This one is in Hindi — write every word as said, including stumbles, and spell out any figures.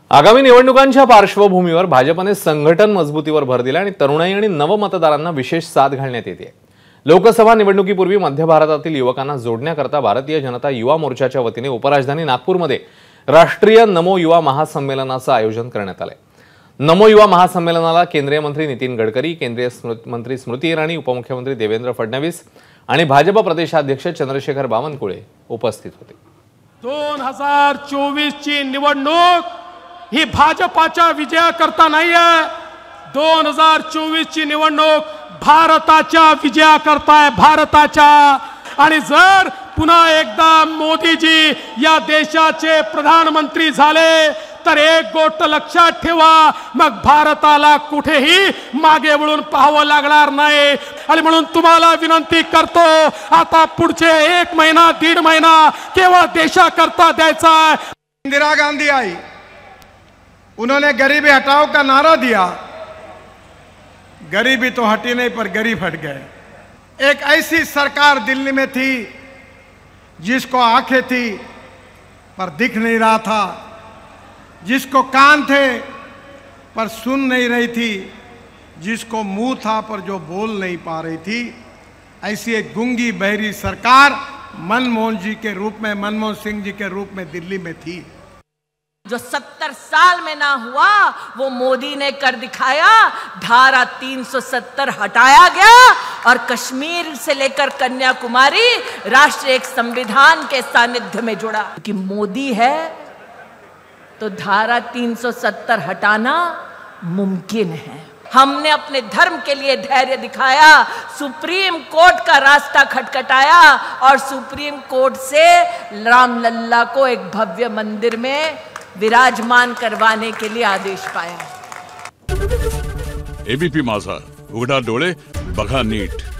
आगामी निवडणुकांच्या पार्श्वभूमीवर भाजपने संघटन मजबूतीवर भर दिला आणि तरुणाई आणि नवमतदारांना विशेष साथ घालण्यात येते। लोकसभा निवडणुकीपूर्वी मध्य भारतातील युवकांना जोडण्याकरता भारतीय जनता युवा मोर्चाच्या वतीने उपराजधानी नागपूरमध्ये राष्ट्रीय नमो युवा महासंमेलनाचे आयोजन करण्यात आले। नमो युवा महासंमेलनाला केंद्रीय मंत्री नितीन गडकरी, केंद्रीय मंत्री स्मृती इराणी, उपमुख्यमंत्री देवेंद्र फडणवीस आणि भाजप प्रदेशाध्यक्ष चंद्रशेखर बावनकुळे उपस्थित होते। दोन हजार चोवीस ची निवडणूक ही भाजपाच्या विजयाकरता नाही आहे। दोन हजार चोवीस ची निवडणूक भारताच्या विजयाकरता आहे, भारताच्या। आणि जर पुन्हा एकदा मोदीजी या देशाचे प्रधानमंत्री झाले तर एक गोष्ट लक्षात ठेवा, मग भारताला कुठेही मागे वळून पाहावं लागणार नाही। आणि म्हणून तुम्हाला विनंती करतो, आता पुढचे एक महिना दीड महिना केवळ देशाकरता द्यायचा है। इंदिरा गांधी आई, उन्होंने गरीबी हटाओ का नारा दिया, गरीबी तो हटी नहीं पर गरीब हट गए। एक ऐसी सरकार दिल्ली में थी जिसको आंखें थी पर दिख नहीं रहा था, जिसको कान थे पर सुन नहीं रही थी, जिसको मुंह था पर जो बोल नहीं पा रही थी। ऐसी एक गूंगी बहरी सरकार मनमोहन जी के रूप में, मनमोहन सिंह जी के रूप में दिल्ली में थी। जो सत्तर साल में ना हुआ वो मोदी ने कर दिखाया। धारा तीन सौ सत्तर हटाया गया और कश्मीर से लेकर कन्याकुमारी राष्ट्र एक संविधान के सानिध्य में जुड़ा। कि मोदी है तो धारा तीन सौ सत्तर हटाना मुमकिन है। हमने अपने धर्म के लिए धैर्य दिखाया, सुप्रीम कोर्ट का रास्ता खटखटाया और सुप्रीम कोर्ट से रामलल्ला को एक भव्य मंदिर में विराजमान करवाने के लिए आदेश पाया। एबीपी माझा, उघडा डोळे बघा नीट।